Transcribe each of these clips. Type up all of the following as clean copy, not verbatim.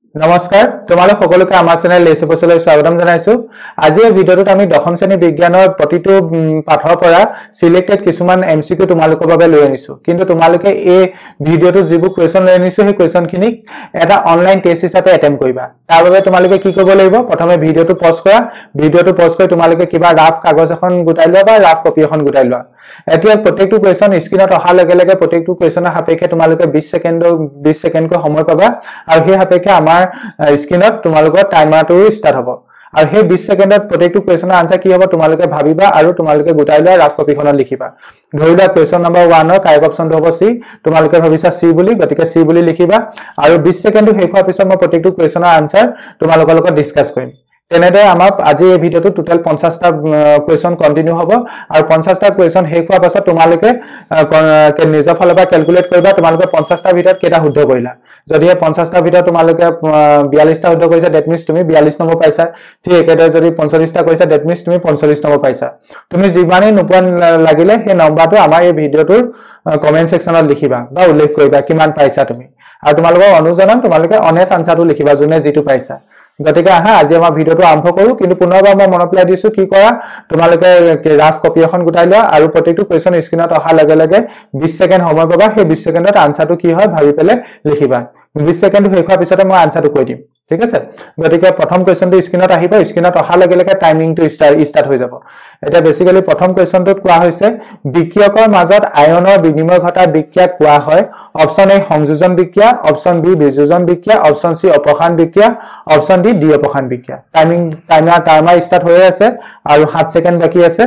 নমস্কাৰ তোমালোক সকলোকে আমাৰ চেনেল লেচপছলৈ স্বাগতম জনাইছো আজি এই ভিডিঅটোত আমি দশম শ্ৰেণী বিজ্ঞানৰ প্ৰতিটো পাঠৰ পৰা সিলেক্টেড কিছুমান এমসিকিউ তোমালোকৰ বাবে লৈ আনিছো কিন্তু তোমালোকে এই ভিডিঅটো যিবোৰ কোৱেশ্চন লৈ আনিছো সেই কোৱেশ্চনখিনিক এটা অনলাইন টেষ্ট হিচাপে এটেম্প কৰিবা তাৰ বাবে তোমালোকে কি কৰিব লাগিব প্ৰথমে ভিডিঅটো পজ কৰি তোমালোকে কিবা ৰাফ কাগজ এখন গুটাই লোৱা বা ৰাফ কপি এখন গুটাই লোৱা এতিয়া প্ৰত্যেকটো কোৱেশ্চন স্ক্ৰিনত অহা লগে লগে প্ৰত্যেকটো কোৱেশ্চনৰ সাপেক্ষে তোমালোকে 20 সেকেন্ড সময় পাবা আৰু সেই সাপেক্ষে আমাৰ স্ক্ৰিনত তোমালোকৰ টাইমাৰটো ষ্টাৰ্ট হ'ব আৰু সেই 20 সেকেন্ডত প্ৰত্যেকটো কোৱেশ্চনৰ আনসাৰ কি হ'ব তোমালোকে ভাবিবা আৰু তোমালোকে গুটাই লোৱা ৰাফ কপিখনত লিখিবা ধৰি লোৱা কোৱেশ্চন নম্বৰ 1 ৰ কাৰেক্ট অপচনটো হ'ব সি তোমালোকে ভাবিছা সি বুলি গতিকে সি বুলি লিখিবা আৰু 20 সেকেন্ডটো শেষ হোৱাৰ পিছত মই প্ৰত্যেকটো কোৱেশ্চনৰ আনসাৰ তোমালোকৰ লগত ডিসকাস কৰিম তেনেদৰে আমাৰ আজি এই ভিডিঅটো টোটাল 50টা কোৱেশ্চন কন্টিনিউ হ'ব আৰু 50টা কোৱেশ্চন শেষ হোৱাৰ পাছত তোমালোকে নিজৰ ফালৰ পৰা ক্যালকুলেট কৰিবা তোমালোকে 50টা ভিতৰত কেটা শুদ্ধ কৰিলা যদি 50টা ভিতৰত তোমালোকে 42টা শুদ্ধ কৰিছা দ্যাট মিন্স তুমি 42 নম্বৰ পাইছা ঠিক একেদৰে যদি 45টা কৰিছা দ্যাট মিন্স তুমি 45 নম্বৰ পাইছা তুমি যিমানেই নোপোৱা লাগিলে সেই নম্বৰটো আমাৰ এই ভিডিঅটোৰ কমেন্ট সেকশনত লিখিবা বা উল্লেখ কৰিবা কিমান পাইছা তুমি আৰু তোমালোকৰ অনুজনন তোমালোকে অনেষ্ট আনসাৰটো লিখিবা যোনে যেটো পাইছা গতিকে আহা আজি আমাৰ ভিডিঅটো আৰম্ভ কৰো কিন্তু পুনৰবাৰ মই মনত পেলাই দিছো কি কৰা তোমালোকে ৰাফ কপি এখন গুটাই লোৱা আৰু প্ৰত্যেকটো কোৱেশ্চন স্ক্ৰিনত অহা লগে লগে 20 সেকেন্ড সময় পাবা সেই 20 সেকেন্ডত আনসাৰটো কি হয় ভাবি পেলে লিখিবা 20 সেকেন্ড শেষ হোৱাৰ পিছতে মই আনসাৰটো কৈ দিম ঠিক আছে গতিকে প্ৰথম কোৱেশ্চনটো স্ক্ৰিনত আহিব স্ক্ৰিনত অহা লগে লগে টাইমিংটো ষ্টাৰ্ট হৈ যাব এটা বেসিক্যালি প্ৰথম কোৱেশ্চনটোত কোৱা হৈছে বিক্ৰিয়কৰ মাজত আয়নৰ বিনিময় ঘটা বিক্ৰিয়াক কোৱা হয় অপচন এ সংযোজন বিক্ৰিয়া অপচন বি বিযোজন বিক্ৰিয়া অপচন সি অপসাৰণ বিক্ৰিয়া অপচন ডি ডি অপসাৰণ বিক্ৰিয়া টাইমাৰ ষ্টাৰ্ট হৈ আছে আৰু 7 সেকেন্ড বাকি আছে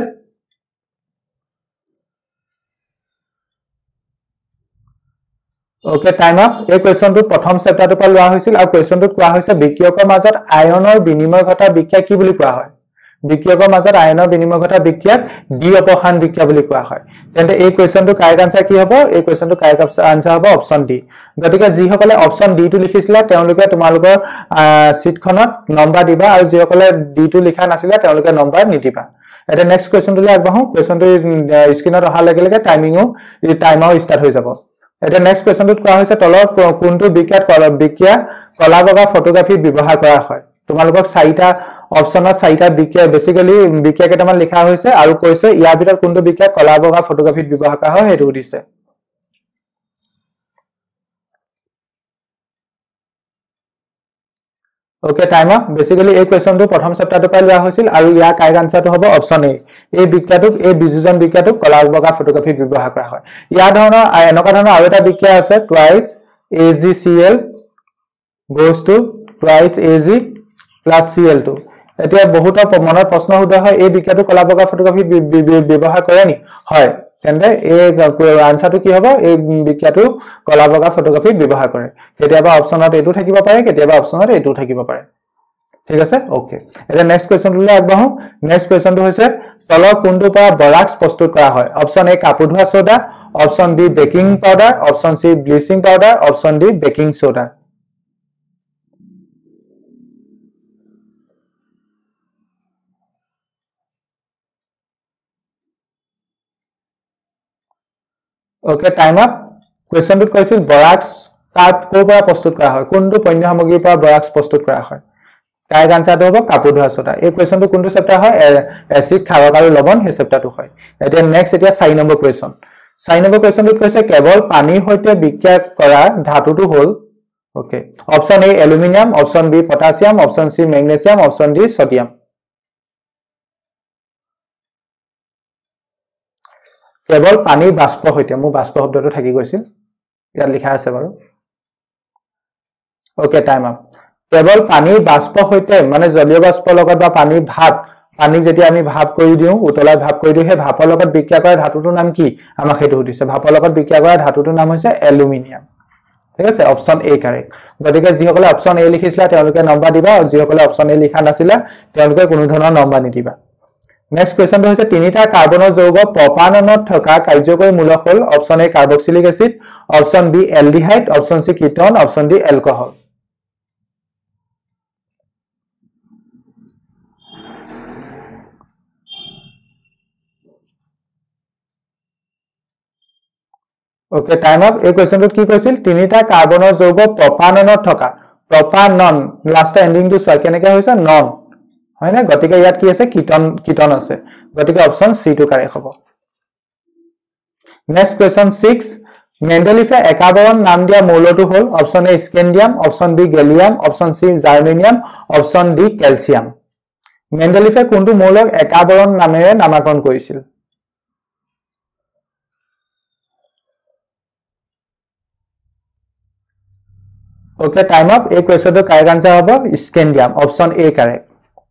ওকে টাইম আপ এই কোৱেশ্চনটো প্ৰথম চেপ্টাৰটোৰ পৰা লোৱা হৈছিল আৰু কোৱেশ্চনটোত কোৱা হৈছে বিক্ৰিয়কৰ মাজত আয়নৰ বিনিময় ঘটা বিক্ৰিয়া কি বুলি কোৱা হয় বিক্ৰিয়কৰ মাজত আয়নৰ বিনিময় ঘটা বিক্ৰিয়াক ডি অপসাৰণ বিক্ৰিয়া বুলি কোৱা হয় তেন্তে এই কোৱেশ্চনটো কাৰেক্ট আনসাৰ কি হ'ব এই কোৱেশ্চনটো কাৰেক্ট আনসাৰ হ'ব অপচন ডি গতিকে যি সকলে অপচন ডি টো লিখিছিলা তেওঁলোকে তোমালোকৰ শীটখনত নম্বৰ দিবা আৰু যি সকলে ডি টো লিখা নাছিলা তেওঁলোকে নম্বৰ নিদিবা এটা নেক্সট কোৱেশ্চনটোলৈ আগবাঢ়ো কোৱেশ্চনটো স্ক্ৰিনত অহা লগে লগে টাইমাৰ ষ্টাৰ্ট হৈ যাব এটা নেক্সট কোৱেশ্চনটোত কোৱা হৈছে তলৰ কোনটো বিক্ৰিয়া কলা বগা ফটোগ্ৰাফিত ব্যৱহাৰ কৰা হয় তোমালোকক 4টা অপচনত 4টা বিক্ৰিয়া বেসিক্যালি বিক্ৰিয়া কেইটামান লিখা হৈছে আৰু কৈছে ইয়াৰ ভিতৰত কোনটো বিক্ৰিয়া কলা বগা ফটোগ্ৰাফিত ব্যৱহাৰ কৰা হয় হেতু দিছে ওকে টাইম আপ বেসিক্যালি এই কোৱেশ্চনটো প্ৰথম চেপ্টাৰটোৰ পৰা লোৱা হৈছিল আৰু ইয়াৰ কাৰেক্ট আনসাৰটো হ'ব অপচন এ এই বিক্ৰিয়াটোক এই বিযোজন বিক্ৰিয়াটোক কলা বগা ফটোগ্ৰাফিত ব্যৱহাৰ কৰা হয় ইয়াৰ ধৰণৰ এনেকুৱা ধৰণৰ আৰু এটা বিক্ৰিয়া আছে twice AgCl goes to twice Ag plus Cl2 এতিয়া বহুত মনৰ প্ৰশ্ন উদয় হয় এই বিক্ৰিয়াটো কলা বগা ফটোগ্ৰাফিত ব্যৱহাৰ কৰে নি হয় তেন্তে এই আনসাৰটো কি হ'ব এই বিক্ৰিয়াটো কলা বগা ফটোগ্ৰাফিত ব্যৱহাৰ কৰে কেতিয়াবা অপচনত এটো থাকিব পাৰে কেতিয়াবা অপচনত এটো থাকিব পাৰে ঠিক আছে ওকে এটা নেক্সট কোৱেশ্চনটোলৈ আগবাঢ়ো নেক্সট কোৱেশ্চনটো হৈছে তলৰ কোনটোৰ পৰা বৰাক্স প্ৰস্তুত কৰা হয় অপচন এ কাপোৰ ধোৱা soda option B baking powder option C bleaching powder option D baking soda okay time up কোৱেশ্চনটোত কৈছিল বৰাক্স কোৰ পৰা প্ৰস্তুত কৰা হয় কোনটো পণ্য সামগ্ৰীৰ পৰা বৰাক্স প্ৰস্তুত কৰা হয় কাৰেক্ট আনসাৰটো হ'ব কাপোৰ ধোৱা সোডা এই কোৱেশ্চনটো কোনটো চেপ্টাৰ হয় এসিড ক্ষাৰক আৰু লৱণ সেই চেপ্টাৰটো হয় এতিয়া নেক্সট 4 নম্বৰ কোৱেশ্চন 4 নম্বৰ কোৱেশ্চনটোত কৈছে কেৱল পানীৰ সৈতে বিক্ৰিয়া কৰা ধাতুটো হ'ল okay option A aluminium option B potassium option C magnesium option D sodium কেৱল পানীৰ বাষ্প হৈতে মু বাষ্প শব্দটো থাকি গৈছিল ইয়াত লিখা আছে বাৰু ওকে টাইম আপ কেৱল পানীৰ বাষ্প হৈতে মানে জলীয় বাষ্প লগত বা পানীৰ ভাপ পানী যেতিয়া আমি ভাপ কৰি দিও উতলাই ভাপ কৰি দিও হে ভাপৰ লগত বিক্ৰিয়া কৰা ধাতুটোৰ নাম কি আমাক হেতু সুধিছে ভাপৰ লগত বিক্ৰিয়া কৰা ধাতুটোৰ নাম হৈছে এলুমিনিয়াম ঠিক আছে অপচন এ কাৰেক্ট গতিকে যি সকলে অপচন এ লিখিছিলা তেওঁলোকে নম্বৰ দিবা আৰু যি সকলে অপচন এ লিখা নাছিলা তেওঁলোকে কোনো ধৰণৰ নম্বৰ নিদিবা নেক্সট কোৱেশ্চনটো হৈছে তিনিটা কাৰ্বনৰ যৌগ প্ৰপাননত থকা কাৰ্যকৰী মূলক হ'ল option A carboxylic acid option B aldehyde option C ketone option D alcohol okay time up এই কোৱেশ্চনটোত কি কৈছিল তিনিটা কাৰ্বনৰ যৌগ প্ৰপাননত থকা প্ৰপাৰ নন লাষ্ট এন্ডিংটো চোৱা কেনেকৈ হৈছে নন হয় না গতিকে ইয়াত কি আছে কিটন আছে গতিকে অপচন সি টু কাৰেক্ট হ'ব নেক্সট কোৱেশ্চন 6 মেন্ডেলিফে একাবৰণ নাম দিয়া মৌলটো হ'ল option A scandium option B gallium option C germanium option D calcium মেন্ডেলিফে কোনটো মৌলক একাবৰণ নামেৰে নামকৰণ কৰিছিল ওকে টাইম আপ এই কোৱেশ্চনটো কাৰেক্ট আনসাৰ হ'ব স্কেন্ডিয়াম অপচন এ কাৰেক্ট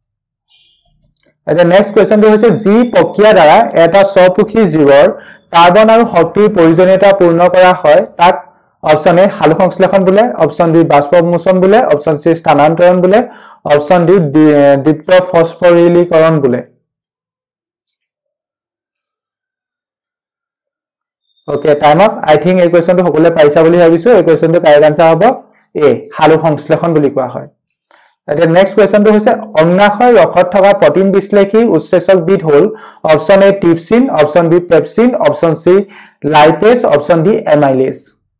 এটা নেক্সট কোৱেশ্চনটো হৈছে জি প্ৰক্ৰিয়া দ্বাৰা এটা স্বপুখী জীৱৰ কাৰ্বন আৰু শক্তিৰ প্ৰয়োজনীয়তা পূৰ্ণ কৰা হয় তাক অপচন এ হালু সংশ্লেষণ বোলে অপচন বি বাষ্পমোচন বোলে অপচন সি স্থানান্তৰণ বোলে অপচন ডি দ্বিত্ব ফসফৰিলীকৰণ বোলে okay time up I think এই কোৱেশ্চনটো সকলোৱে পাইছা বুলি ভাবিছো এই কোৱেশ্চনটো কাৰেক্ট আনসাৰ হ'ব এ হালু সংশ্লেষণ বুলি কোৱা হয় এটা নেক্সট কোৱেশ্চনটো হৈছে অগ্নাশয় ৰসত থকা প্ৰটিন বিশ্লেষী উৎসেচকবিধ হ'ল option A trypsin option B pepsin option C lipase option D amylase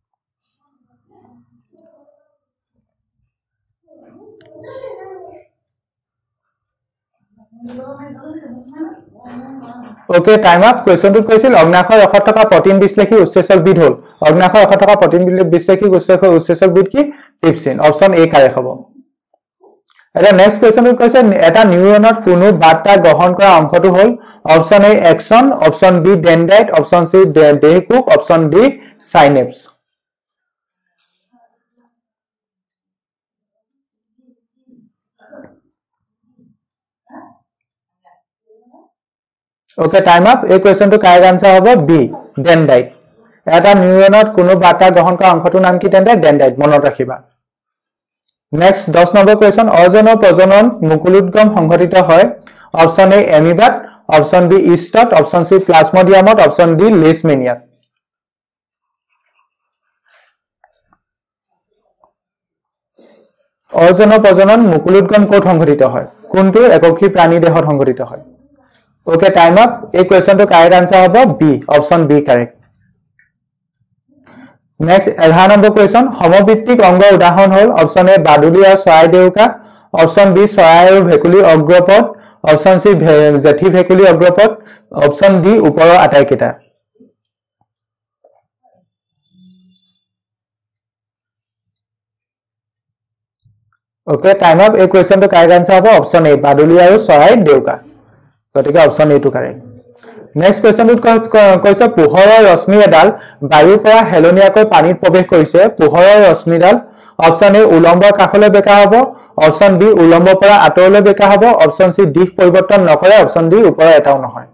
okay time up কোৱেশ্চনটোত কৈছিল অগ্নাশয় ৰসত থকা প্ৰটিন বিশ্লেষী উৎসেচকবিধ হ'ল অগ্নাশয় ৰসত থকা প্ৰটিন বিশ্লেষী উৎসেচকবিধ কি টিপচিন অপচন এ কাৰেক্ট হ'ব এটা নেক্সট কোৱেশ্চনটোত কৈছে এটা নিউৰনত কোনো বাৰ্তা গ্ৰহণ কৰা অংশটো হ'ল option A axon option B dendrite option C দেহকোষ option D synapse okay time up এই কোৱেশ্চনটো কাৰেক্ট আনসাৰ হ'ব বি ডেনড্ৰাইট এটা নিউৰনত কোনো বাৰ্তা গ্ৰহণ কৰা অংশটোৰ নাম কি তেন্তে ডেনড্ৰাইট মনত ৰাখিবা নেক্সট 10 নম্বৰ কোৱেশ্চন অজনৰ প্ৰজনন মুকুলোদ্গম সংঘটিত হয় অপচন এ এমিবাত অপচন বি ইষ্টত অপচন সি প্লাজমোডিয়ামত অপচন ডি লেছমেনিয়াত অজনৰ প্ৰজনন মুকুলোদ্গম ক'ত সংঘটিত হয় কোনটো এককী প্ৰাণী দেহত সংঘটিত হয় ওকে টাইম আপ এই কোৱেশ্চনটো কাৰেক্ট আনসাৰ হ'ব B option B correct next 11 number question সমভিত্তিক অংগৰ উদাহৰণ হ'ল অপচন এ বাদুলি আৰু চৰাই দেউকা অপচন বি চৰাই আৰু ভেকুলী অগ্ৰপদ অপচন সি জেঠী ভেকুলী অগ্ৰপদ অপচন ডি ওপৰৰ আটাইকেইটা ওকে টাইম আপ এই কোৱেশ্চনটো কাৰেক্ট আনসাৰ হ'ব অপচন এ বাদুলি আৰু চৰাই দেউকা গতিকে অপচন এ টু কাৰেক্ট নেক্সট কোৱেশ্চনটোত কৈছে পোহৰৰ ৰশ্মি এডাল বায়ুৰ পৰা হেলনীয়াকৈ পানীত প্ৰৱেশ কৰিছে পোহৰৰ ৰশ্মিডাল অপচন এ উলম্বৰ কাষলৈ বেকা হ'ব অপচন বি উলম্বৰ পৰা আঁতৰলৈ বেকা হ'ব অপচন সি দিশ পৰিৱৰ্তন নকৰে অপচন ডি ওপৰৰ এটাও নহয়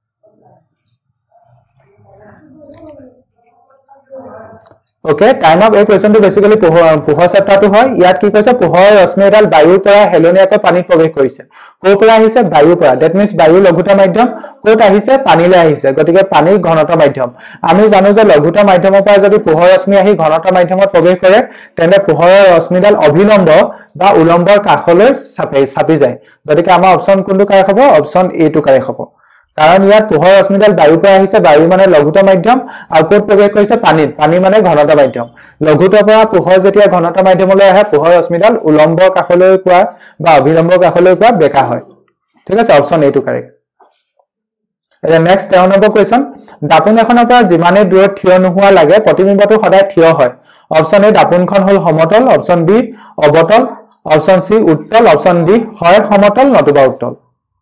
ওকে টাইম আপ এই কোৱেশ্চনটো বেসিক্যালি পোহৰ চেপ্টাৰটো হয় ইয়াত কি কৈছে পোহৰৰ ৰশ্মি এডাল বায়ুৰ পৰা হেলনীয়াকৈ পানীত প্ৰৱেশ কৰিছে ক'ৰ পৰা আহিছে বায়ুৰ পৰা দ্যাট মিন্স বায়ু লঘুতা মাধ্যম ক'ত আহিছে পানীলৈ আহিছে গতিকে পানীৰ ঘনতা মাধ্যম আমি জানো যে লঘুতা মাধ্যমৰ পৰা যদি পোহৰ ৰশ্মি আহি ঘনতা মাধ্যমত প্ৰৱেশ কৰে তেন্তে পোহৰৰ ৰশ্মিডাল অভিলম্ব বা উলম্বৰ কাষলৈ চাপি যায় গতিকে আমাৰ অপচন কোনটো কাৰেক্ট হ'ব অপচন এ টু কাৰেক্ট হ'ব কাৰণ ইয়াত পোহৰ ৰশ্মিডাল বায়ুৰ পৰা আহিছে বায়ু মানে লঘুতা মাধ্যম আৰু ক'ত প্ৰৱেশ কৰিছে পানীত পানী মানে ঘনতা মাধ্যম লঘুতাৰ পৰা পোহৰ যেতিয়া ঘনতা মাধ্যমলৈ আহে পোহৰ ৰশ্মিডাল উলম্বৰ কাষলৈ কোৱা বা অভিলম্বৰ কাষলৈ কোৱা বেকা হয় ঠিক আছে অপচন এ টু কাৰেক্ট এটা নেক্সট 13 নম্বৰ কোৱেশ্চন দাপোন এখনৰ পৰা যিমানে দূৰত থিয় নোহোৱা লাগে প্ৰতিবিম্বটো সদায় থিয় হয় অপচন এ দাপোনখন হ'ল সমতল অপচন বি অবতল অপচন সি উত্তল অপচন ডি হয় সমতল নতুবা উত্তল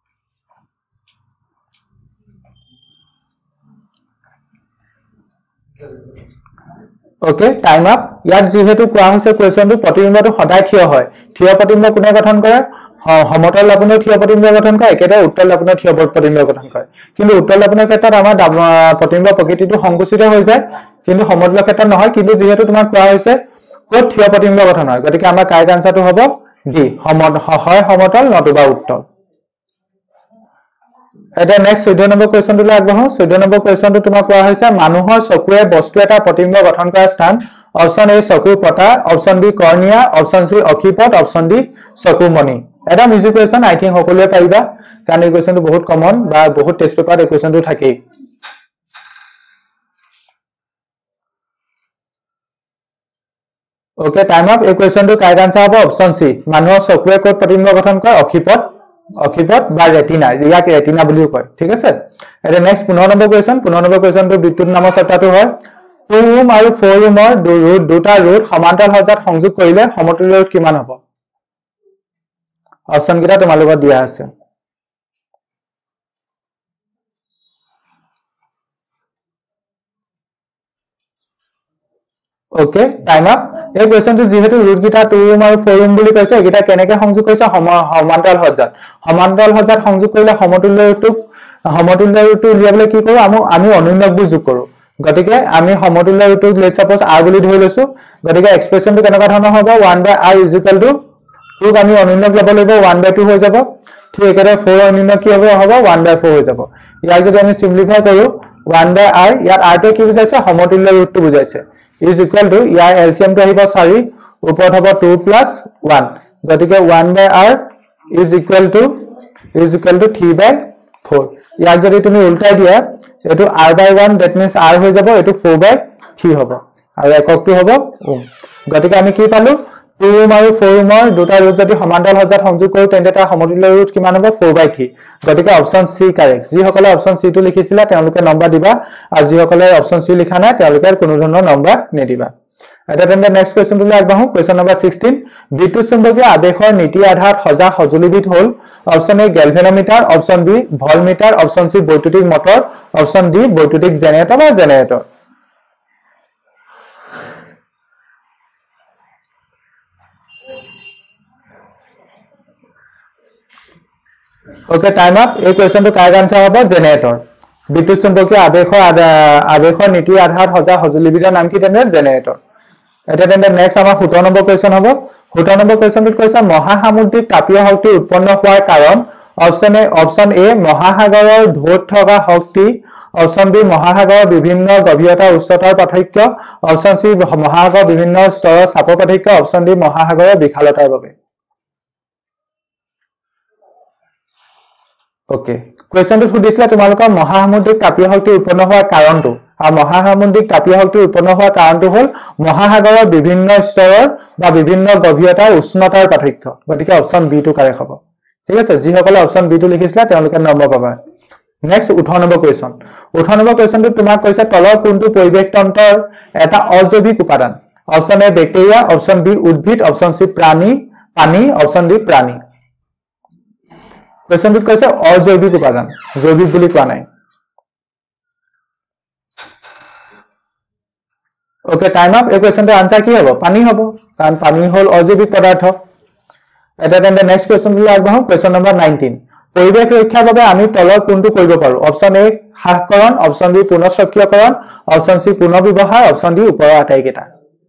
ওকে টাইম আপ ইয়াত যেহেতু কোৱা হৈছে কোৱেশ্চনটো প্ৰতিবিম্বটো সদায় থিয় হয় থিয় প্ৰতিবিম্ব কোনে গঠন কৰে সমতল দাপোনে থিয় প্ৰতিবিম্ব গঠন কৰে একেদৰে উত্তল দাপোনে থিয় প্ৰতিবিম্ব গঠন কৰে কিন্তু উত্তল দাপোনৰ ক্ষেত্ৰত আমাৰ প্ৰতিবিম্ব প্ৰকৃতিটো সংকুচিত হৈ যায় কিন্তু সমতলৰ ক্ষেত্ৰত নহয় কিন্তু যেহেতু তোমাক কোৱা হৈছে ক'ত থিয় প্ৰতিবিম্ব গঠন হয় গতিকে আমাৰ কাৰেক্ট আনসাৰটো হ'ব ডি হয় সমতল নতুবা উত্তল এটা নেক্সট 14 নম্বৰ কোৱেশ্চনটো আগবঢ়াও 14 নম্বৰ কোৱেশ্চনটো তোমাক কোৱা হৈছে মানুহৰ চকুৰে বস্তু এটা প্ৰতিবিম্ব গঠন কৰা স্থান অপচন এ চকুৰ পতা option B cornea option C অক্ষিপট অপচন ডি চকুমণি এটা মিউজিক কোৱেশ্চন আই থিংক সকলোৱে পাৰিবা কাৰণ এই কোৱেশ্চনটো বহুত কমন বা বহুত টেষ্ট পেপাৰত এই কোৱেশ্চনটো থাকেই ओके टाइम अप এই কোৱেশ্চনটো কাৰেক্ট আনসাৰ হ'ব অপচন সি মানুহৰ চকুৱে কোট প্ৰতিবিম্ব গঠন কৰে অক্ষিপট বা ৰেটিনা ইয়াক ৰেটিনা বুলিও কয় ঠিক আছে এটা নেক্সট 15 নম্বৰ কুৱেশ্চনটো বিদ্যুৎ নামৰ চেপ্টাৰটো হয় 2 ৰুম আৰু 4 ৰুমৰ দুটা ৰুট সমান্তৰাল সজ্জাত সংযোগ কৰিলে সমতুল্য ৰুট কিমান হ'ব অপচন কেইটা তোমালোকক দিয়া আছে ओके टाइम अप এই কোৱেশ্চনটো যেহেতু ৰুট গিটা 2 ৰুম আৰু 4 ৰুম বুলি কৈছে এগিটা কেনেকৈ সংযোগ কৰিছে সমান্তৰাল সজ্জাত সংযোগ কৰিলে সমতুল্য ৰুটটো উলিয়াবলৈ কি কৰো আমি অনুন্নকবোৰ যোগ কৰো গতিকে আমি সমতুল্য ৰুটটো লেটস সাপোজ r বুলি ধৰি লৈছো গতিকে এক্সপ্ৰেছনটো কেনেকুৱা ধৰণৰ হ'ব 1/r = 2 আমি অনুন্নক ল'ব লাগিব 1/2 হৈ যাব ঠিক একেদৰে 4 অনুন্নক কি হ'ব 1/4 হৈ যাব ইয়াক যদি আমি সিম্পলিফাই কৰো 1/r ইয়াত r টো কি বুজাইছে সমতুল্য ৰুটটো বুজাইছে is equal to year LCM টো আহিব 4 ওপৰত হ'ব 2 + 1 গতিকে 1/r is equal to 3/4 ইয়াক যদি তুমি উল্টাই দিয়া এটো r/1 that means r হৈ যাব এটো 4/3 হ'ব আৰু এককটো হ'ব ওম গতিকে আমি কি পালো 2 ৰুম আৰু 4 ৰুমৰ দুটা ৰুট যদি সমান্তৰাল সজ্জাত সংযোগ কৰো তেন্তে তাৰ সমতুল্য ৰুট কিমান হ'ব 4/3 গতিকে অপচন সি কাৰেক্ট যি সকলে অপচন সি টো লিখিছিলা তেওঁলোকে নম্বৰ দিবা আৰু যি সকলে অপচন সি লিখা নাই তেওঁলোকে কোনো ধৰণৰ নম্বৰ নিদিবা এটা তেন্তে নেক্সট কোৱেশ্চনটো আগবাঢ়ো কোৱেশ্চন নম্বৰ 16 বিদ্যুৎ চুম্বকীয় আবেশৰ নীতি আধাৰত সজা সঁজুলিবিধ হ'ল option A galvanometer option B voltmeter option C বৈদ্যুতিক মটৰ অপচন ডি বৈদ্যুতিক জেনেৰেটৰ ओके टाइम अप এই কোৱেশ্চনটো কাৰেক্ট আনসাৰ হ'ব জেনেৰেটৰ বিদ্যুৎ চুম্বকীয় আবেশৰ নীতি আধাৰত সজা সঁজুলিবিধৰ নাম কি তেনে জেনেৰেটৰ এটা তেন্তে নেক্সট আমাৰ 17 নম্বৰ কোৱেশ্চন হ'ব 17 নম্বৰ কোৱেশ্চনটোত কৈছে মহাসামুদ্ৰিক তাপীয় শক্তি উৎপন্ন হোৱাৰ কাৰণ অপচন এ মহাসাগৰৰ ঢৌত থকা শক্তি অপচন বি মহাসাগৰৰ বিভিন্ন গভীৰতা উচ্চতাৰ পাৰ্থক্য অপচন সি মহাসাগৰৰ বিভিন্ন স্তৰৰ চাপৰ পাৰ্থক্য অপচন ডি মহাসাগৰৰ বিশালতাৰ বাবে ओके क्वेश्चन सुधिছিলে তোমালোকৰ মহাসামুদ্ৰিক তাপীয় শক্তি উৎপন্ন হোৱাৰ কাৰণটো আৰু মহাসামুদ্ৰিক তাপীয় শক্তি উৎপন্ন হোৱাৰ কাৰণটো হ'ল মহাসাগৰৰ বিভিন্ন স্তৰৰ বা বিভিন্ন গভীৰতাৰ উষ্ণতাৰ পাৰ্থক্য গতিকে অপচন বি টো কাৰেক্ট হ'ব ঠিক আছে যি সকলে অপচন বি টো লিখিছিলা তেওঁলোকে নম্বৰ পাবা নেক্সট 18 নম্বৰ কোৱেশ্চনটো তোমাক কৈছে তলৰ কোনটো পৰিৱেশ তন্ত্ৰৰ এটা অজৈবিক উপাদান option A bacteria option B উদ্ভিদ অপচন সি পানী অপচন ডি প্ৰাণী क्वेश्चन तो कैसे अजैविक उपादान जैविक বুলি কোৱা নাই ओके टाइम अप এই क्वेश्चनটো आंसर কি হ'ব পানী হ'ব কাৰণ পানী হ'ল অজৈবিক পদাৰ্থ এটা তেন্তে নেক্সট क्वेश्चनটো আগবাঢ়ো क्वेश्चन নম্বৰ 19 পৰিৱেশ ৰক্ষাৰ বাবে আমি তলৰ কোনটো কৰিব পাৰো অপচন এ হ্ৰাসকৰণ অপচন বি পুনঃচক্ৰীয়কৰণ অপচন সি পুনৰ্ব্যৱহাৰ অপচন ডি ওপৰৰ আটাইকেইটা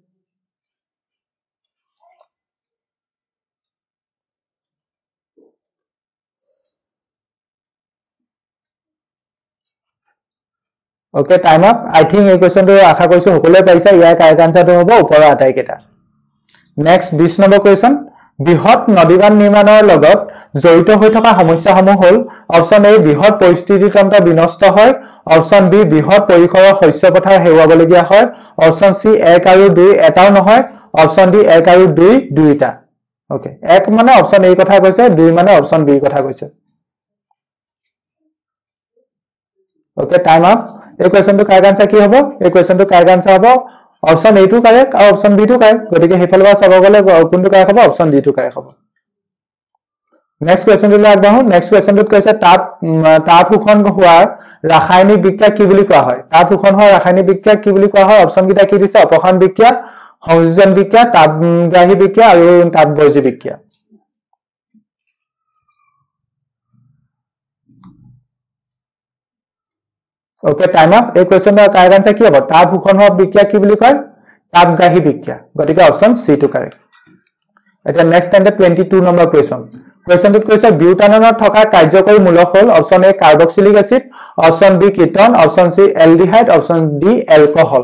okay time up I think এই কোৱেশ্চনটো আশা কৰিছো সকলোৱে পাইছা ইয়াৰ কাৰেক্ট আনসাৰটো হ'ব ওপৰৰ আটাইকেইটা নেক্সট 20 নম্বৰ কোৱেশ্চন বৃহৎ নদীবান্ধ নিৰ্মাণৰ লগত জড়িত হৈ থকা সমস্যাসমূহ হ'ল অপচন এ বৃহৎ পৰিস্থিতিতন্ত্ৰ বিনষ্ট হয় অপচন বি বৃহৎ পৰিসৰৰ শস্য পথাৰ হেৰুৱাবলগীয়া হয় অপচন সি 1 আৰু 2 এটাও নহয় অপচন ডি 1 আৰু 2 দুইটা ওকে 1 মানে অপচন এ কথা কৈছে 2 মানে অপচন বি কথা কৈছে ओके टाइम अप এই কোৱেশ্চনটো কাৰেক্ট আনসাৰ কি হ'ব এই কোৱেশ্চনটো কাৰেক্ট আনসাৰ হ'ব অপচন এ টো কাৰেক্ট আৰু অপচন বি টো কাৰেক্ট গতিকে হেফালবা চাব গলে কোনটো কাৰেক্ট হ'ব অপচন ডি টো কাৰেক্ট হ'ব নেক্সট কোৱেশ্চনটো আগবাঢ়ো নেক্সট কোৱেশ্চনটোত কৈছে তাপ শোষণ হোৱা ৰাসায়নিক বিক্ৰিয়া কি বুলি কোৱা হয় তাপ শোষণ হোৱা ৰাসায়নিক বিক্ৰিয়া কি বুলি কোৱা হয় অপচন কেইটা কি দিছে অপসাৰণ বিক্ৰিয়া সংযোজন বিক্ৰিয়া তাপগ্ৰাহী বিক্ৰিয়া আৰু তাপবৰ্জী বিক্ৰিয়া ओके टाइम अप এই কোৱেশ্চনৰ কাৰেক্ট আনসাৰ কি হ'ব তাপ শোষণ হোৱা বিক্ৰিয়া কি বুলি কয় তাপগ্ৰাহী বিক্ৰিয়া গতিকে অপচন সি টো কাৰেক্ট এটা নেক্সট এন্ড 22 নম্বৰ কোৱেশ্চনটোত কৈছে বিউটাননত থকা কাৰ্যকৰী মূলক হ'ল option A carboxylic acid option B ketone option C aldehyde option D alcohol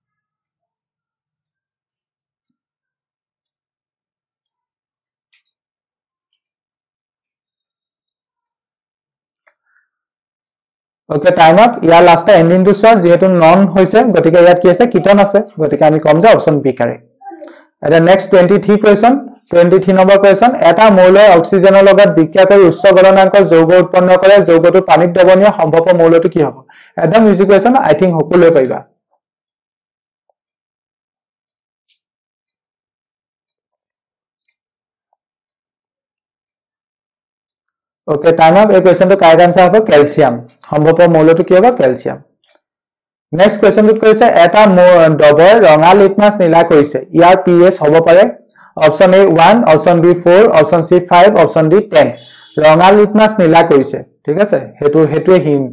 okay time up या लास्ट एंडिंग टू सो जेहेतु नन होइसे गटिके यात की আছে কিটন আছে গটিকে আমি কম যে অপচন বি কারেক্ট এটা নেক্সট 23 কোৱেশ্চন 23 নম্বৰ কোৱেশ্চন এটা মৌলৰ অক্সিজেনৰ লগত বিক্ৰিয়া কৰি উচ্চ গলনাঙ্কৰ যৌগ উৎপন্ন কৰে যৌগটো পানীত দ্ৰৱণীয় সম্ভৱ মৌলটো কি হ'ব একদম ইজি কোৱেশ্চন আই থিংক সকলোৱে পাৰিবা ওকে টাইম আপ এই কোৱেশ্চনটো কাৰেক্ট আনসাৰ হ'ব ক্যালসিয়াম সম্ভৱ মৌলটো কি হ'ব ক্যালসিয়াম নেক্সট কোৱেশ্চনটো কৈছে এটা ডবৰ ৰঙা লিটমাছ নীলা কৰিছে ইয়াৰ pH হ'ব পাৰে option A 1 option B 4 option C 5 option D 10 ৰঙা লিটমাছ নীলা কৰিছে ঠিক আছে হেতুৱে হিন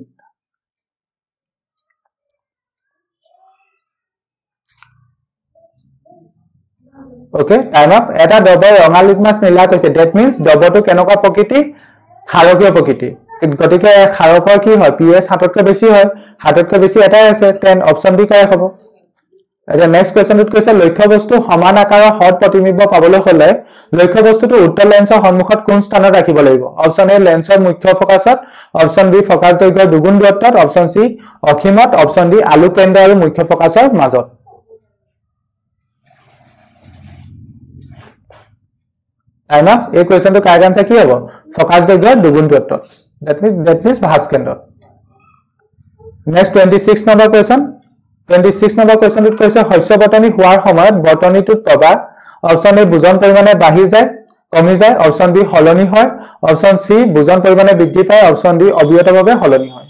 ওকে টাইম আপ এটা ডবৰ ৰঙা লিটমাছ নীলা কৰিছে দ্যাট মিন্স ডবৰটো কেনেকুৱা প্ৰকৃতি ক্ষাৰকীয় প্ৰকৃতি গতিকে ক্ষাৰকৰ কি হয় pH 7তকৈ বেছি হয় 7তকৈ বেছি এটাই আছে 10 অপচন ডি কাৰেক্ট হ'ব এটা নেক্সট কোৱেশ্চনটো কৈছে লক্ষ্য বস্তু সমান আকাৰৰ হট প্ৰতিবিম্ব পাবলৈ হলে লক্ষ্য বস্তুটো উত্তৰ লেন্সৰ সন্মুখত কোন স্থানত ৰাখিব লাগিব অপচন এ লেন্সৰ মুখ্য ফোকাছত অপচন বি ফোকাস দৈৰ্ঘ্যৰ দুগুণ দূৰত্বত অপচন সি অসীমত অপচন ডি আলোক কেন্দ্ৰ আৰু মুখ্য ফোকাসৰ মাজত টাইম আপ এই কোৱেশ্চনটো কাৰেক্ট আনসাৰ কি হ'ব ফোকাস দৈৰ্ঘ্যৰ দুগুণ দূৰত্বত that means ভাঁজ কেন্দ্ৰ নেক্সট 26 নম্বৰ কোৱেশ্চন 26 নম্বৰ কোৱেশ্চনটো কৈছে শস্য বটনি হোৱাৰ সময়ত বটনিটোত প্ৰবাহ অপচন এ বুজন পৰিমাণে বাঢ়ি যায় কমি যায় অপচন বি হলনি হয় অপচন সি বুজন পৰিমাণে বৃদ্ধি পায় অপচন ডি অবিৰতভাৱে হলনি হয়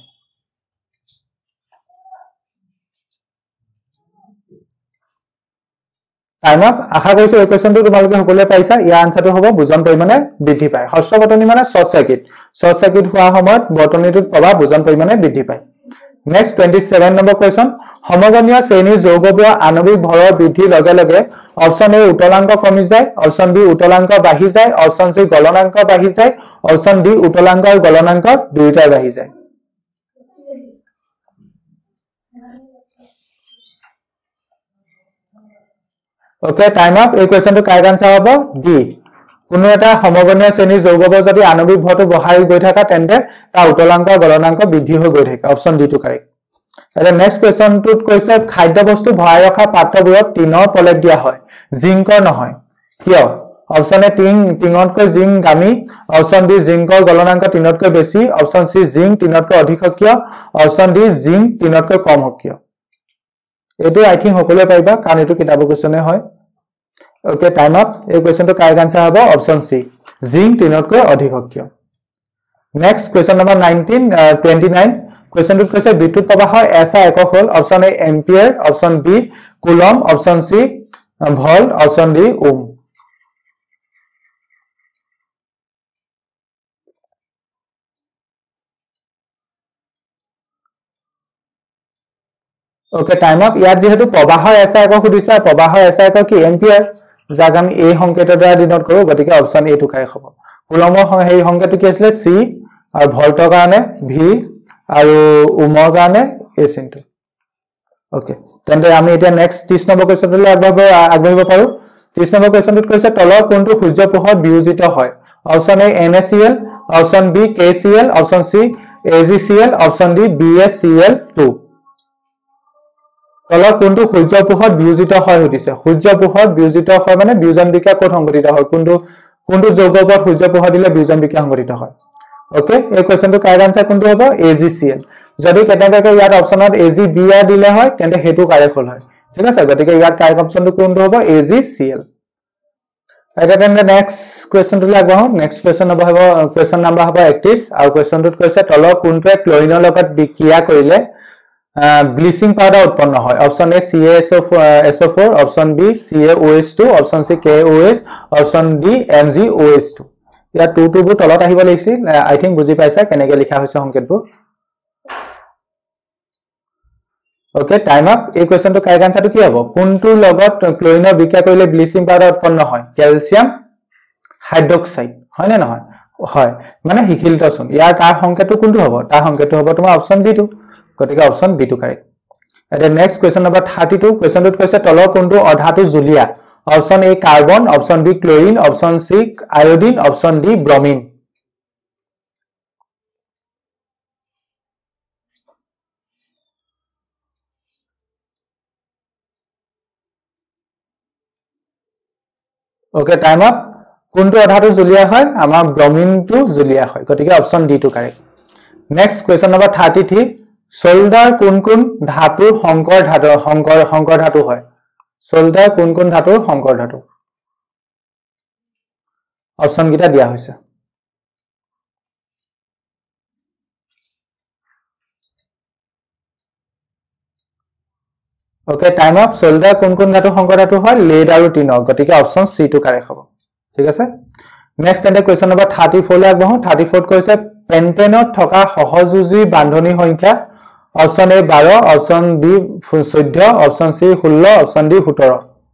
টাইম আপ আশা কৰিছো এই কোৱেশ্চনটো তোমালোকে সকলোৱে পাইছা ইয়াৰ আনসাৰটো হ'ব বুজন পৰিমাণে বৃদ্ধি পায় শস্য বটনি মানে শৰ্ট সাৰ্কিট হোৱা সময়ত বটনিটোত প্ৰবাহ বুজন পৰিমাণে বৃদ্ধি পায় Next 27 number question সমগনীয় শ্ৰেণীৰ যৌগবোৰৰ আণবিক ভৰৰ বৃদ্ধিৰ লগে লগে অপচন এ উতলাংক কমি যায় অপচন বি উতলাংক বাঢ়ি যায় অপচন সি গলনাংক বাঢ়ি যায় অপচন ডি উতলাংক আৰু গলনাংক দুয়োটাই বাঢ়ি যায় ওকে টাইম আপ এই কোৱেশ্চনটো কাৰেক্ট আনসাৰ হ'ব ডি কোনো এটা সমগনীয় শ্ৰেণীৰ যৌগবোৰ যদি আণবিক ভৰটো বঢ়াই গৈ থকা তেন্তে তাৰ উতলাংক গলনাংক বৃদ্ধি হৈ গৈ থাকে অপচন ডি টো কাৰেক্ট এটা নেক্সট কোৱেশ্চনটোত কৈছে খাদ্য বস্তু ভৰাই ৰখা পাত্ৰবোৰত টিনৰ প্ৰলেপ দিয়া হয় জিংকৰ নহয় কিয় অপচন এ টিঙতকৈ জিংক দামী অপচন বি জিংকৰ গলনাংক টিনতকৈ বেছি অপচন সি জিংক টিনতকৈ অধিক সক্ৰিয় অপচন ডি জিংক টিনতকৈ কম সক্ৰিয় এটো আই থিংক সকলোৱে পাৰিবা কাৰণ এটো কিতাপৰ কোৱেশ্চনে হয় ওকে টাইম আপ এই কোৱেশ্চনটো কাৰেক্ট আনসাৰ হ'ব অপচন সি জিংক টিনতকৈ অধিক সক্ৰিয় নেক্সট কোৱেশ্চন নম্বৰ 29 কোৱেশ্চনটো কৈছে বিদ্যুৎ প্ৰবাহৰ এসআই একক হ'ল option A ampere option B coulomb option C volt option D ohm okay time up ইয়াত যেহেতু প্ৰবাহৰ এসআই একক সুধিছে প্ৰবাহৰ এসআই একক কি এম্পিয়াৰ যাক আমি এই সংকেতৰ দ্বাৰা ডিনোট কৰো গতিকে অপচন এ টো কাৰেক্ট হ'ব কুলমৰ সেই সংকেতটো কি আছিল সি আৰু ভল্টৰ কাৰণে ভি আৰু ওমৰ কাৰণে এস ইনটু ওকে তেন্তে আমি এতিয়া নেক্সট 30 নম্বৰ কোৱেশ্চনলৈ আগবাঢ়িব পাৰো 30 নম্বৰ কোৱেশ্চনটোত কৈছে তলৰ কোনটো সূৰ্য পোহৰত বিয়োজিত হয় অপচন এ NaCl অপচন বি KCl অপচন সি AgCl অপচন ডি BaCl2 তলৰ কোনটো সূৰ্য পোহৰত বিয়োজিত হয় সুধিছে সূৰ্য পোহৰত বিয়োজিত হয় মানে বিয়োজন বিক্ৰিয়া ক'ত সংঘটিত হয় কোনটো যৌগৰ ওপৰত সূৰ্য পোহৰ দিলে বিয়োজন বিক্ৰিয়া সংঘটিত হয় ওকে এই কোৱেশ্চনটো কাৰেক্ট আনসাৰ কোনটো হ'ব AgCl যদি কেনেবাকৈ ইয়াত অপচনত AgBr দিলে হয় তেন্তে হেতু কাৰেক্ট হ'ল হয় ঠিক আছে গতিকে ইয়াত কাৰেক্ট অপচনটো কোনটো হ'ব AgCl এটা তেন্তে নেক্সট কোৱেশ্চনটোলৈ আগবাঢ়ো নেক্সট কোৱেশ্চন নম্বৰ হ'ব 31 আৰু কোৱেশ্চনটোত কৈছে তলৰ কোনটোৱে ক্লৰিনৰ লগত বিক্ৰিয়া কৰিলে ব্লিচিং পাউডাৰ উৎপন্ন হয় অপচন এ CaSO4 অপচন বি CaOH2 অপচন সি KOH অপচন ডি MgOH2 ইয়া 2 বোৰ তলত আহিব লাগিছিল আই থিংক বুজি পাইছা কেনেকৈ লিখা হৈছে সংকেতবোৰ ওকে টাইম আপ এই কোৱেশ্চনটো কাৰেক্ট আনসাৰটো কি হ'ব কোনটোৰ লগত ক্লৰিনৰ বিক্ৰিয়া কৰিলে ব্লিচিং পাউডাৰ উৎপন্ন হয় ক্যালসিয়াম হাইড্ৰক্সাইড হয় নে নহয় হয় মানে হিখিলতচোন ইয়াৰ তাৰ সংকেতটো কোনটো হ'ব তাৰ সংকেতটো হ'ব তোমাৰ অপচন বি টো গতিকে অপচন বি টো কাৰেক্ট এটা নেক্সট কোৱেশ্চন নম্বৰ 32 কোৱেশ্চনটোত কৈছে তলৰ কোনটো অধাতু জুলীয়া option A carbon option B chlorine option C iodine option D bromine okay time up কোনটো আধাটো জুলিয়া হয় আমাৰ ব্ৰমিনটো জুলিয়া হয় গতিকে অপচন ডি টো correct next question number 33 solder কোন কোন ধাতুৰ সংকৰ ধাতু হয় সোল্ডাৰ কোন কোন ধাতুৰ সংকৰ ধাতু অপচন গিটা দিয়া হৈছে ওকে টাইম আপ সোল্ডাৰ কোন কোন ধাতু সংকৰ ধাতু হয় লেড আৰু টিনৰ গতিকে অপচন সি টো কাৰেক্ট হ'ব ঠিক আছে নেক্সট এন্ড কোৱেশ্চন নম্বৰ 34 লে আগবঢ়ো 34 কৈছে পেন্টেনত থকা সহযোজী বান্ধনী সংখ্যা অপচন এ 12 অপচন বি 14 অপচন সি 16 অপচন ডি 17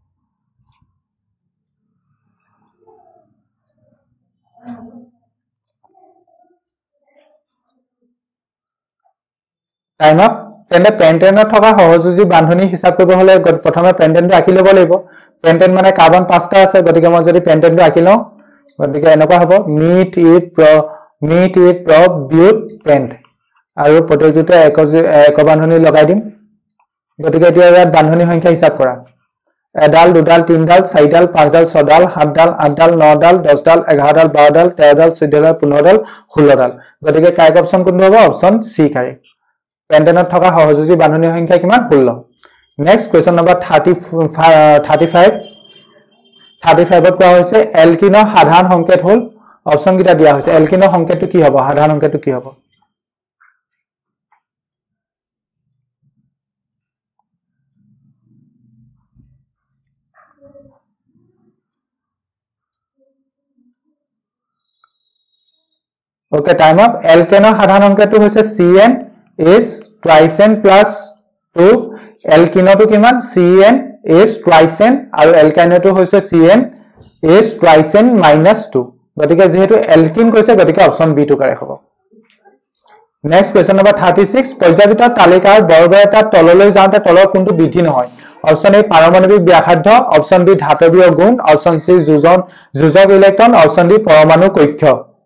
টাইম আপ তেনে পেন্টেনত থকা সহযোজী বান্ধনী হিসাব কৰিব হলে প্ৰথমে পেন্টেনটো আঁকি ল'ব লাগিব পেন্টেন মানে কাৰ্বন 5টা আছে গতিকে মই যদি পেন্টেনটো আঁকি লওঁ গতিকে এনেকুৱা হ'ব meth eth prop but pent আৰু প্ৰত্যেকটোতে এক বান্ধনী লগাই দিম গতিকে এতিয়া ইয়াত বান্ধনী সংখ্যা হিসাব কৰা এডাল দুডাল তিনডাল চাৰিডাল পাঁচডাল ছডাল সাতডাল আঠডাল নডাল 10ডাল 11ডাল 12ডাল 13ডাল 14ডাল 15ডাল 16ডাল গতিকে কাৰেক্ট অপচন কোনটো হ'ব অপচন সি কাৰেক্ট পেন্টেনত থকা সহযোজী বান্ধনী সংখ্যা কিমান 16 নেক্সট কোৱেশ্চন নম্বৰ 35 ত কোৱা হৈছে এলকিনৰ সাধাৰণ সংকেত হ'ল অপচন গিটা দিয়া হৈছে এলকিনৰ সংকেতটো কি হ'ব সাধাৰণ সংকেতটো কি হ'ব ওকে টাইম আপ এলকেনৰ সাধাৰণ সংকেতটো হৈছে CnH twice n plus 2 এলকিনটো কিমান CnH twice n আৰু এলকাইনটো হৈছে CnH twice n minus 2 গতিকে যেহেতু এলকিন কৈছে গতিকে অপচন বি টো কাৰেক্ট হ'ব নেক্সট কোৱেশ্চন নম্বৰ 36 পৰ্যায়বৃত্ত তালিকাৰ বৰ্গ এটা তললৈ যাওঁতে তলৰ কোনটো বৃদ্ধি নহয় অপচন এ পাৰমাণৱিক ব্যাসাৰ্ধ অপচন বি ধাতৱীয় গুণ অপচন সি যোজক ইলেক্ট্ৰন অপচন ডি পৰমাণু কক্ষ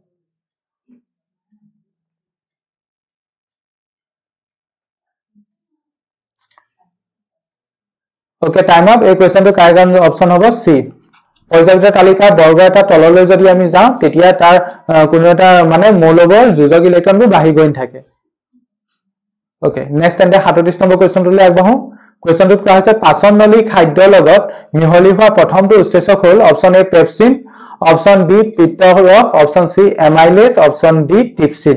ওকে টাইম আপ এই কোৱেশ্চনটো কাৰেক্ট অপচন হ'ব সি পৰ্যায়বৃত্ত তালিকাৰ বৰ্গ এটা তললৈ যদি আমি যাওঁ তেতিয়া তাৰ কোনো এটা মানে মৌলবৰ যোজক ইলেক্ট্ৰনবোৰ বাঢ়ি গৈ থাকে ওকে নেক্সট এন্ড 37 নম্বৰ কোৱেশ্চনটোলৈ আগবঢ়ো কোৱেশ্চনটোত কোৱা হৈছে পাচন নলী খাদ্যৰ লগত মিহলি হোৱা প্ৰথমটো উৎসেচক হ'ল option A pepsin option B পিত্তৰস option C amylase option D trypsin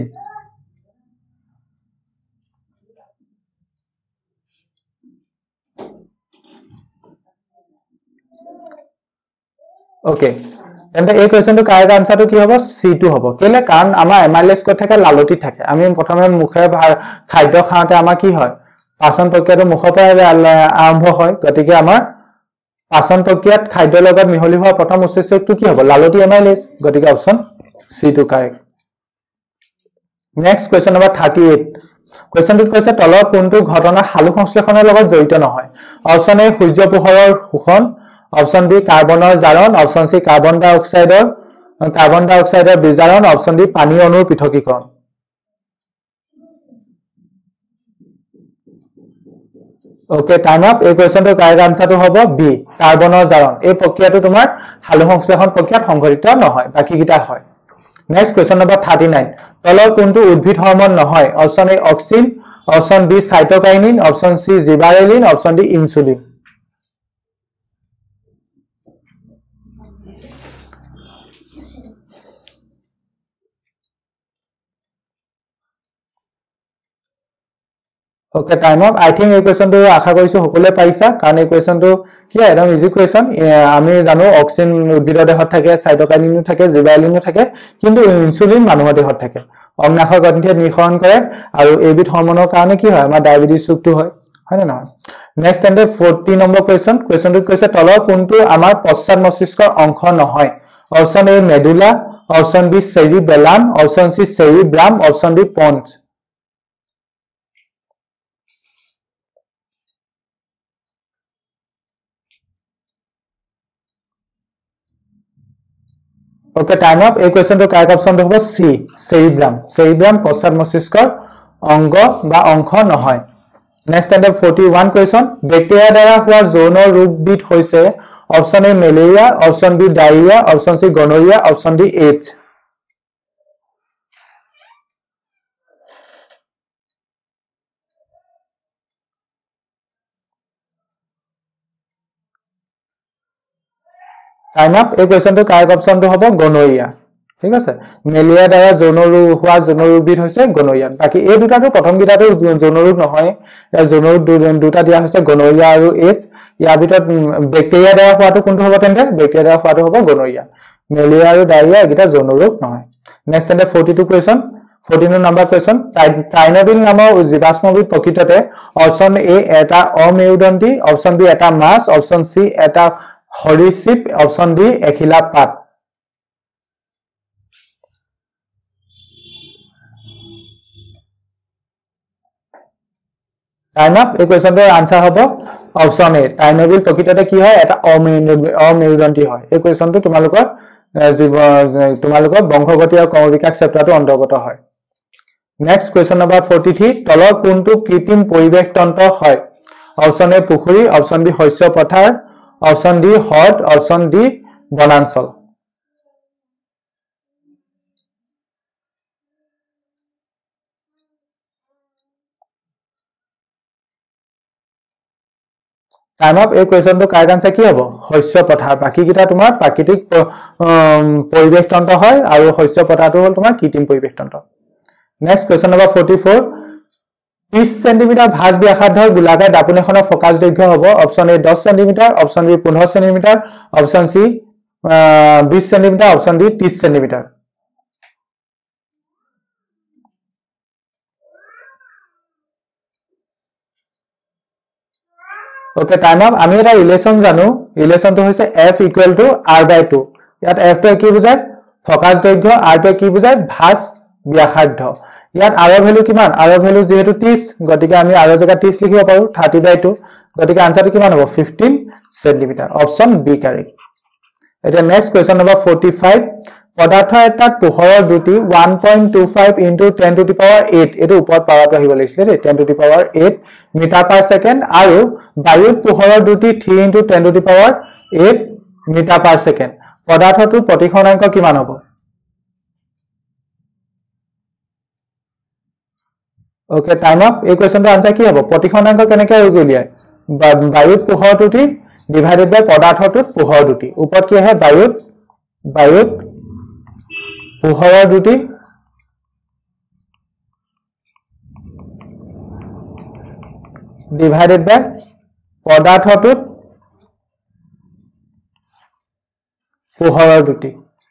okay তেন্তে এই কোৱেশ্চনটো কাৰেক্ট আনসাৰটো কি হ'ব C2 হ'ব কেলে কাৰণ আমাৰ এমাইলেজ ক'ত থাকে লালতি থাকে আমি প্ৰথমে মুখে খাদ্য খাওঁতে আমাৰ কি হয় পাচন প্ৰক্ৰিয়াটো মুখৰ পৰা আৰম্ভ হয় গতিকে আমাৰ পাচন প্ৰক্ৰিয়াত খাদ্যৰ লগত মিহলি হোৱা প্ৰথম উৎসেচকটো কি হ'ব লালতি এমাইলেজ গতিকে option C2 correct next question number 38 কোৱেশ্চনটোত কৈছে তলৰ কোনটো ঘটনা সালোক সংশ্লেষণৰ লগত জড়িত নহয় অপচন এ সূৰ্য পোহৰৰ শোষণ অপচন বি কাৰ্বনৰ জাৰণ অপচন সি কাৰ্বন ডাই অক্সাইডৰ বিজাৰণ অপচন ডি পানী অণুৰ পৃথকীকৰণ ওকে টাইম আপ এই কোৱেশ্চনটোৰ কাৰেক্ট আনসাৰটো হ'ব বি কাৰ্বনৰ জাৰণ এই প্ৰক্ৰিয়াটো তোমাৰ সালোক সংশ্লেষণ প্ৰক্ৰিয়াত সংঘটিত নহয় বাকি কিটা হয় নেক্সট কোৱেশ্চন নম্বৰ 39 তলৰ কোনটো উদ্ভিদ হৰমন নহয় option A auxin option B cytokinin option C gibberellin option D insulin okay time up I think এই কোৱেশ্চনটো আশা কৰিছো সকলোৱে পাইছা কাৰণ এই কোৱেশ্চনটো কি একদম ইজি কোৱেশ্চন আমি জানো অক্সিন উদ্ভিদৰ দেহত থাকে সাইটোকাইনিনো থাকে জিবাৰেলিনো থাকে কিন্তু ইনসুলিন মানুহৰ দেহত থাকে অগ্নাশয় গ্ৰন্থিয়ে নিঃসৰণ কৰে আৰু এইবিধ হৰমনৰ কাৰণে কি হয় আমাৰ ডায়াবেটিস ৰোগটো হয় না নহয় নেক্সট এন্ড 40 নম্বৰ কোৱেশ্চনটোত কৈছে তলৰ কোনটো আমাৰ পশ্চাৎ মস্তিষ্কৰ অংশ নহয় option A medulla option B cerebellum option C cerebrum option D pons okay time up এই কোৱেশ্চনটো কাৰেক্ট অপচনটো হ'ব সি সেৰিব্ৰাম পশ্চাৎ মস্তিষ্কৰ অংগ বা অংশ নহয় Next standard 41 question. Bacteria দ্বাৰা হোৱা যৌন ৰোগবিধ হৈছে option A malaria, option B diarrhea, option C gonorrhea, option D AIDS. Time up. এই question to correct option to হ'ব gonorrhea. ঠিক আছে মেলেৰিয়া দ্বাৰা যৌন ৰোগ হোৱা যৌন ৰোগবিধ হৈছে গনোৰিয়া বাকি এই দুটাটো প্ৰথম গিটাটো যৌন ৰোগ নহয় এই যৌন ৰোগ দুটা দিয়া হৈছে গনোৰিয়া আৰু এইডছ ইয়াৰ ভিতৰত বেক্টেৰিয়া দ্বাৰা হোৱাটো কোনটো হ'ব তেন্তে বেক্টেৰিয়া দ্বাৰা হোৱাটো হ'ব গনোৰিয়া মেলেৰিয়া আৰু ডায়েৰিয়া এগিটা যৌন ৰোগ নহয় next and 42 question 14 number question ট্ৰাইনোবিল নামৰ জীৱাশ্মবিধ প্ৰকৃততে অপচন এ এটা অমেৰুদণ্ডী অপচন বি এটা মাছ অপচন সি এটা সৰীসৃপ অপচন ডি এখিলা পাত Time up. এই কোৱেশ্চনটোৰ আনসাৰ হ'ব অপচন এ টাইনোবিল প্ৰকৃততে কি হয় এটা অমেৰুদণ্ডী হয় এই কোৱেশ্চনটো তোমালোকৰ বংশগতি আৰু ক্ৰমবিকাশ চেপ্টাৰটো অন্তৰ্গত হয় নেক্সট কোৱেশ্চন নম্বৰ 43 তলৰ কোনটো কৃত্ৰিম পৰিৱেশ তন্ত্ৰ হয় অপচন এ পুখুৰী অপচন বি শস্য পথাৰ অপচন ডি হ্ৰদ অপচন ডি বনাঞ্চল Time up. এই কোৱেশ্চনটো কাৰেক্ট আনসাৰ কি হ'ব শস্য পথাৰ বাকি কিটা তোমাৰ প্ৰাকৃতিক পৰিৱেশ তন্ত্ৰ হয় আৰু শস্য পথাৰটো হ'ল তোমাৰ কৃত্ৰিম পৰিৱেশ তন্ত্ৰ নেক্সট কোৱেশ্চন নম্বৰ 44 30 সেন্টিমিটাৰ ভাঁজ ব্যাসাৰ্ধৰ গোলাকাৰ দাপোন এখনৰ ফোকাস দৈৰ্ঘ্য হ'ব option A 10 centimetre option B 15 centimetre option C 20 centimetre option D 30 centimetre Okay, time up. আমি এটা ৰিলেচন জানো ৰিলেচনটো হৈছে f = r/2 ইয়াত f টো কি বুজায় ফোকাস দৈৰ্ঘ্য r টো কি বুজায় ভাঁজ ব্যাসাৰ্ধ ইয়াত r ভ্যালু কিমান r ভ্যালু যেহেতু 30 গতিকে আমি r জায়গা 30 লিখিব পাৰো 30/2 গতিকে আনসাৰটো কিমান হ'ব 15 সেন্টিমিটাৰ অপচন বি কাৰেক্ট এটা নেক্সট কোৱেশ্চন নম্বৰ 45 পদাৰ্থ এটাত পোহৰৰ দ্ৰুতি 1.25 into 10 to the power 8 এটো ওপৰত পাৱাৰটো আহিব লাগিছিল 10 to the power 8 metre per second আৰু বায়ুত পোহৰৰ দ্ৰুতি 3 into 10 to the power 8 metre per second পদাৰ্থটোৰ প্ৰতিসৰণাংক কিমান হ'ব ওকে টাইম আপ এই কোৱেশ্চনটো আনসাৰ কি হ'ব প্ৰতিসৰণাংক কেনেকৈ উলিয়ায় বায়ুত পোহৰৰ দ্ৰুতি ডিভাইডেড বাই পদাৰ্থটোত পোহৰৰ দ্ৰুতি ওপৰত কি আহে বায়ুত পোহৰৰ দ্ৰুতি ডিভাইডেড বাই পদাৰ্থটোত পোহৰৰ দ্ৰুতি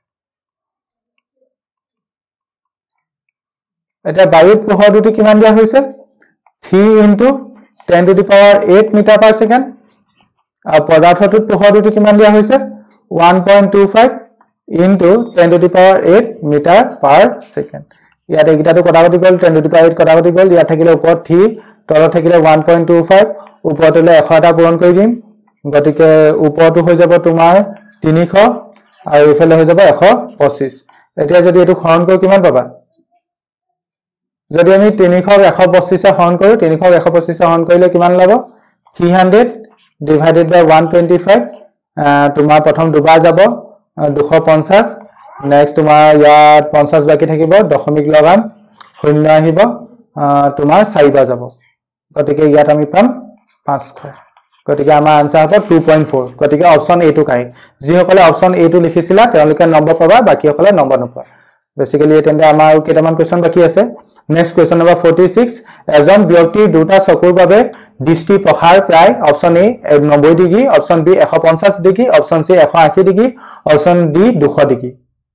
এটা বায়ুত পোহৰৰ দ্ৰুতি কিমান দিয়া হৈছে 3 into 10 to the power 8 metre per second আৰু পদাৰ্থটোত পোহৰৰ দ্ৰুতি কিমান দিয়া হৈছে 1.25 into 10 to the power 8 meter per second. ইয়াত এগিটাটো কটাকটি গল 10 to the power 8 কটাকটি গল ইয়াত থাকিলে ওপৰত 3 তলত থাকিলে 1.25 ওপৰতলে 100 টা পূৰণ কৰি দিম গতিকে ওপৰটো হৈ যাব তোমাৰ 300 আৰু ইফালে হৈ যাব 125 এতিয়া যদি এটো হৰণ কৰি কিমান পাবা যদি আমি 300 125 হৰণ কৰো 300 125 হৰণ কৰিলে কিমান লাভ 300 divided by 125 তোমাৰ প্ৰথম দুবাৰ যাব 250 নেক্সট তোমাৰ ইয়াত 50 বাকি থাকিব দশমিক লগাম শূন্য আহিব তোমাৰ 4 বাৰ যাব গতিকে ইয়াত আমি পাম 500 গতিকে আমাৰ আনসাৰ হ'ব 2.4 গতিকে অপচন এ টো কাৰেক্ট যি সকলে অপচন এ টো লিখিছিলা তেওঁলোকে নম্বৰ পাবা বাকি সকলে নম্বৰ নপোৱা বেসিক্যালি এতেন্তে আমাৰ কেইটামান কোৱেশ্চন বাকি আছে নেক্সট কোৱেশ্চন নম্বৰ 46 এজন ব্যক্তিৰ দুটা চকুৰ বাবে দৃষ্টি প্ৰসাৰ প্ৰায় option A 90 degree option B 150 degree option C 180 degree option D 200 degree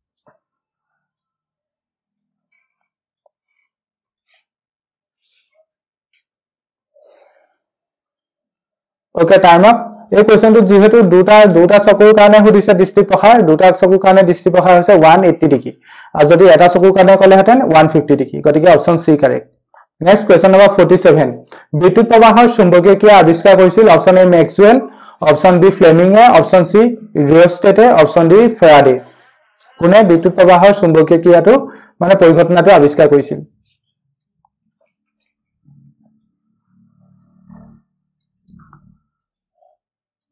okay time up এই কোৱেশ্চনটো যেহেতু দুটা চকুৰ কাৰণে সুধিছে দৃষ্টি প্ৰসাৰ দুটা চকুৰ কাৰণে দৃষ্টি প্ৰসাৰ হৈছে 180 ডিগ্ৰী আৰু যদি এটা চকুৰ কাৰণে ক'লে হেতেন 150 ডিগ্ৰী গতিকে option C correct next question number 47 বিদ্যুৎ প্ৰবাহৰ চুম্বকীয় ক্ৰিয়া আৱিষ্কাৰ কৰিছিল option A Maxwell option B ফ্লেমিঙে অপচন সি ৰিঅষ্টেটে অপচন ডি ফেৰাডে কোনে বিদ্যুৎ প্ৰবাহৰ চুম্বকীয় ক্ৰিয়াটো মানে পৰিঘটনাটো আৱিষ্কাৰ কৰিছিল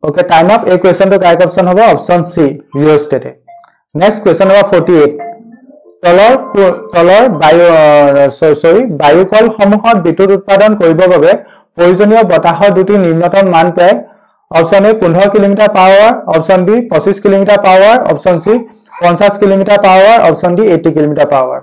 Okay, time up. A question to correct option hobo option C, rheostat. Next question number 48. তলৰ বায়ুকল সমূহত বিদ্যুৎ উৎপাদন কৰিবৰ বাবে প্ৰয়োজনীয় বতাহৰ দুটি নিম্নতম মান প্ৰায় option A 15 kilometre power, option B 25 kilometre power, option C 50 kilometre power, option D 80 kilometre power.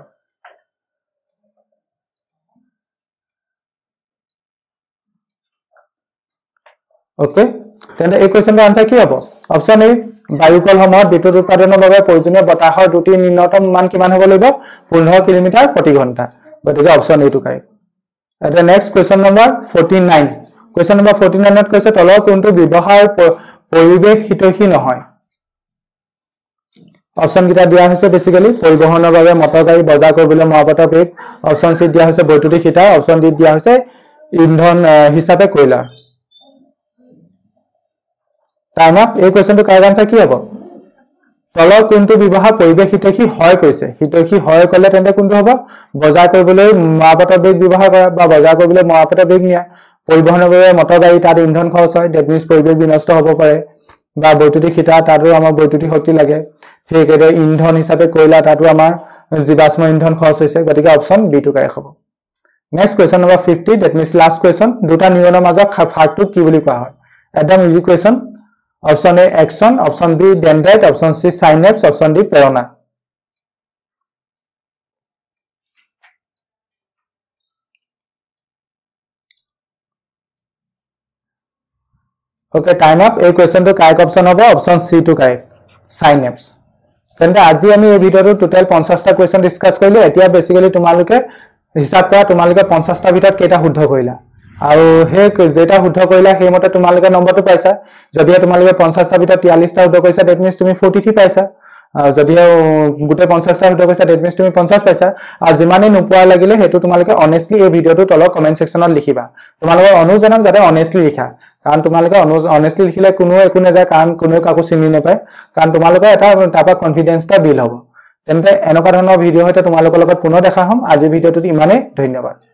Okay, তেন্তে এই কোৱেশ্চনটোৰ আনসাৰ কি হ'ব? অপচন এ বায়ুকল সমূহত বিদ্যুৎ উৎপাদনৰ বাবে প্ৰয়োজনীয় বতাহৰ দুটি নিম্নতম মান কিমান হ'ব লাগিব? 15 কিলোমিটাৰ প্ৰতি ঘণ্টা। গতিকে অপচন এ টো কাৰেক্ট। এটা next question number 49। Question number 49ত কৈছে তলৰ কোনটো ব্যৱহাৰ পৰিৱেশ হিতৈষী নহয়? অপচন কিটা দিয়া হৈছে বেসিক্যালি পৰিবহনৰ বাবে মটৰ গাড়ী, বজাৰ কৰিবলৈ মহাপাত্ৰ বেগ, অপচন সি দিয়া হৈছে বৈদ্যুতিক হিটাৰ, অপচন ডি দিয়া হৈছে ইন্ধন হিচাপে কয়লা। Time up. এই কোৱেশ্চনটো কাৰেক্ট আনসাৰ কি হ'ব? তলৰ কোনটো ব্যৱহাৰ পৰিৱেশ হিতৈষী হয় কৈছে? হিতৈষী হয় কলে তেন্তে কোনটো হ'ব? বজাৰ কৰিবলৈ মহাপাত্ৰ বেগ ব্যৱহাৰ কৰা বা বজাৰ কৰিবলৈ মহাপাত্ৰ বেগ নিয়া, পৰিবহনৰ বাবে মটৰ গাড়ী তাত ইন্ধন খৰচ হয়, দ্যাট মিন্স পৰিৱেশ বিনষ্ট হ'ব পাৰে, বা বৈদ্যুতিক হিটাৰ তাতো আমাৰ বৈদ্যুতিক শক্তি লাগে, ঠিক একেদৰে ইন্ধন হিচাপে কয়লা তাতো আমাৰ জীৱাশ্ম ইন্ধন খৰচ হৈছে। গতিকে অপচন বি টো কাৰেক্ট হ'ব। Next question number 50, that means last question. দুটা নিউৰনৰ মাজত ফাঁকটোক কি বুলি কোৱা হয়? একদম easy question. Option A axon, option B dendrite, option C synapse, option D পেৰনা। Okay, time up. এই কোৱেশ্চনটো কাৰেক্ট অপচন হ'ব অপচন সি টো কাৰেক্ট, সাইনেপস। তেন্তে আজি আমি এই ভিডিঅ'টো টোটাল 50টা কোৱেশ্চন ডিসকাস কৰিলো। এতিয়া বেসিক্যালি তোমালোকে হিসাব কৰা তোমালোকে 50টা ভিতৰত কেইটা শুদ্ধ কৰিলা, আৰু সেই যেটা শুদ্ধ কৰিলা সেই মতে তোমালোকে নম্বৰটো পাইছা। যদি তোমালোকে 50টা ভিতৰত 43টা শুদ্ধ কৰিছা দ্যাট মিন্স তুমি 43 পাইছা। যদি গোটে 50টা শুদ্ধ কৰিছা দ্যাট মিন্স তুমি 50 পাইছা। আৰু যিমানে নোপোৱা লাগিলে হেতু তোমালোকে অনেষ্টলি এই ভিডিঅ'টো তলৰ কমেন্ট সেকশনত লিখিবা। তোমালোকে অনুজনক যাতে অনেষ্টলি লিখা, কাৰণ তোমালোকে অনেষ্টলি লিখিলে কোনো একো নাযায়, কাৰণ কোনো কাকো চিনি নাপায়, কাৰণ তোমালোকে এটা তাৰপৰা কনফিডেন্স এটা বিল হ'ব। তেন্তে এনেকুৱা ধৰণৰ ভিডিঅ' হয়তো তোমালোকৰ লগত পুনৰ দেখা হ'ম। আজি ভিডিঅ'টোত ইমানেই, ধন্যবাদ।